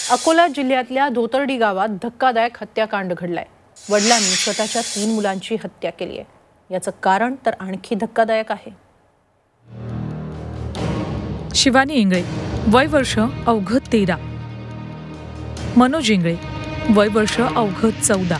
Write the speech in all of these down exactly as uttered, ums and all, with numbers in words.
अकोला जिल्ह्यातल्या धोतर्डी गावात धक्कादायक हत्याकांड घडलाय। वडिलांनी स्वतःच्या तीन मुलांची हत्या केली आहे। याचं कारण तर आणखी धक्कादायक आहे। शिवानी इंगळे, वय वर्ष अवघ तेरा। मनोज इंगळे, वय वर्ष अवघ चौदा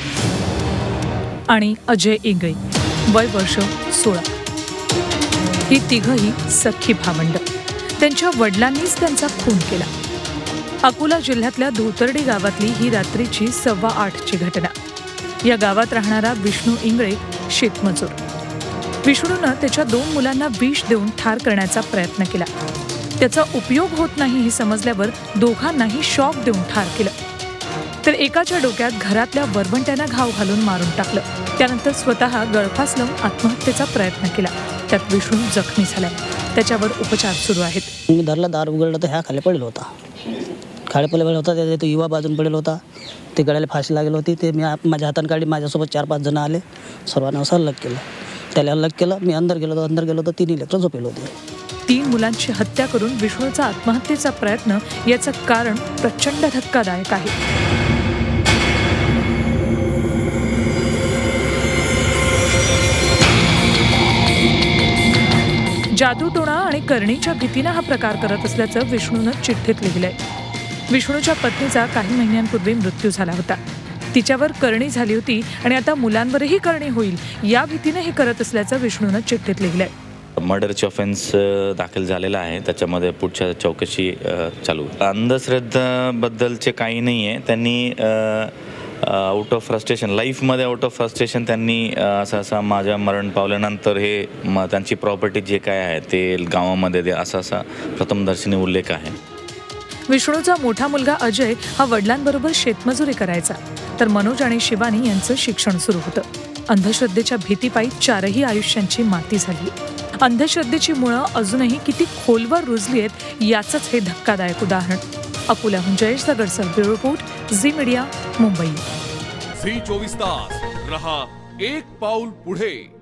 आणि अजय इंगळे, वय वर्ष सोळा। ही तिघही सख्खी भावंड। त्यांच्या वडिलांनीच त्यांचा खून केला। अकोला जिल्ह्यातल्या धोतर्डी गावातली ही रात्रीची सव्वा आठची घटना। या गावात राहणारा विष्णू इंगळे शेतमजूर। विष्णूनं त्याच्या दोन मुलांना विष देऊन ठार करण्याचा प्रयत्न केला। त्याचा उपयोग होत नाही हे समजल्यावर दोघांनाही शॉक देऊन ठार केलं। तर एकाच्या डोक्यात घरातल्या वरवंट्यानं घाव घालून मारून टाकलं। त्यानंतर स्वतः गळफास लावून आत्महत्येचा प्रयत्न केला। त्यात विष्णू जखमी झालाय। त्याच्यावर उपचार सुरू आहेत। मी धरला, दार उघडला तर ह्या खाली पडला होता। खाली पडलेला होता, त्याच्या तो युवा बाजून पडलेला होता। ते गळ्याला फाशी लागली होती। ते मी माझ्या हाताने काढली। माझ्यासोबत चार पाच जण आले। सर्वांना असं अलग केलं। त्याला अलग केलं। मी अंदर गेलो अंदर गेलो तर तिन्ही लेकरं झोपेल होते। तीन मुलांची हत्या करून विष्णूचा आत्महत्येचा प्रयत्न, याचं कारण प्रचंड धक्कादायक आहे। जादूटोणा आणि करणीच्या भीतीनं हा प्रकार करत असल्याचं विष्णूनं चिठ्ठीत लिहिलंय। विष्णूच्या पत्नीचा काही महिन्यांपूर्वी मृत्यू झाला होता। तिच्यावर करणी झाली होती आणि आता मुलांवरही करणी होईल या भीतीने हे करत असल्याचं विष्णूनं चिठ्ठीत लिहिलंय। मर्डरचे ऑफेन्स दाखल झालेला आहे। त्याच्यामध्ये पुढच्या चौकशी चालू। अंधश्रद्धेबद्दलचे काही नाही आहे। त्यांनी आउट ऑफ फ्रस्ट्रेशन, लाईफमध्ये आउट ऑफ फ्रस्ट्रेशन त्यांनी असं असं माझ्या मरण पावल्यानंतर हे म त्यांची प्रॉपर्टी जे काय आहे ते गावामध्ये दे असा असा प्रथमदर्शनी उल्लेख आहे। विष्णूचा मोठा मुलगा अजय हा वडिलांबरोबर शेतमजुरी करायचा, तर मनोज आणि शिवानी यांचं शिक्षण सुरू होतं। अंधश्रद्धेच्या भीतीपायी चारही आयुष्यांची माती झाली। अंधश्रद्धेची मुळं अजूनही किती खोलवर रुजली आहेत याचंच हे धक्कादायक उदाहरण। अकोल्याहून Jayesh Dagadsar, bureau report, Zee media, Mumbai. Zee चोवीस तास रहा एक पाऊल पुढे।